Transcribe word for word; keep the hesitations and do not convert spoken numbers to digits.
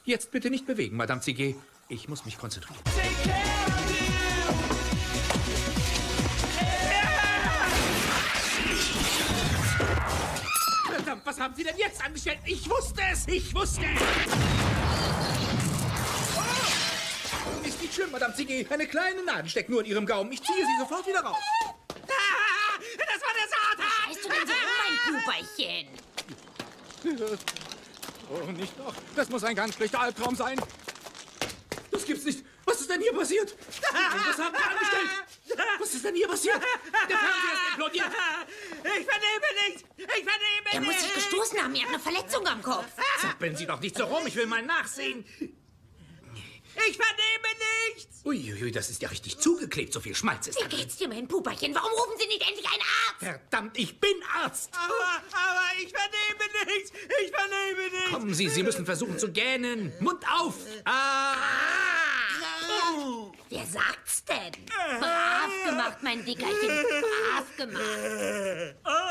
Jetzt bitte nicht bewegen, Madame Ziguet. Ich muss mich konzentrieren. Verdammt, was haben Sie denn jetzt angestellt? Ich wusste es! Ich wusste es! Oh! Ist nicht schlimm, Madame Ziguet. Eine kleine Nadel steckt nur in Ihrem Gaumen. Ich ziehe sie sofort wieder raus. Ah, das war der Satan! Weißt du denn so um, mein Puperchen? Oh, nicht noch. Das muss ein ganz schlechter Albtraum sein. Das gibt's nicht. Was ist denn hier passiert? Was haben wir angestellt? Was ist denn hier passiert? Der Fernseher ist implodiert. Ich vernehme nichts! Ich vernehme nichts! Er muss sich gestoßen haben. Er hat eine Verletzung am Kopf. Zappeln Sie doch nicht so rum. Ich will mal nachsehen. Ich vernehme nichts! Uiuiui, das ist ja richtig zugeklebt. So viel Schmalz ist Wie da drin. geht's dir, mein Puperchen? Warum rufen Sie nicht endlich einen Arzt? Verdammt, ich bin Arzt. Aber, aber ich vernehme nichts! Ich vernehme nichts! Kommen Sie, Sie müssen versuchen zu gähnen. Mund auf. Ah. Oh. Wer sagt's denn? Brav gemacht, mein Dickerchen. Brav gemacht. Oh,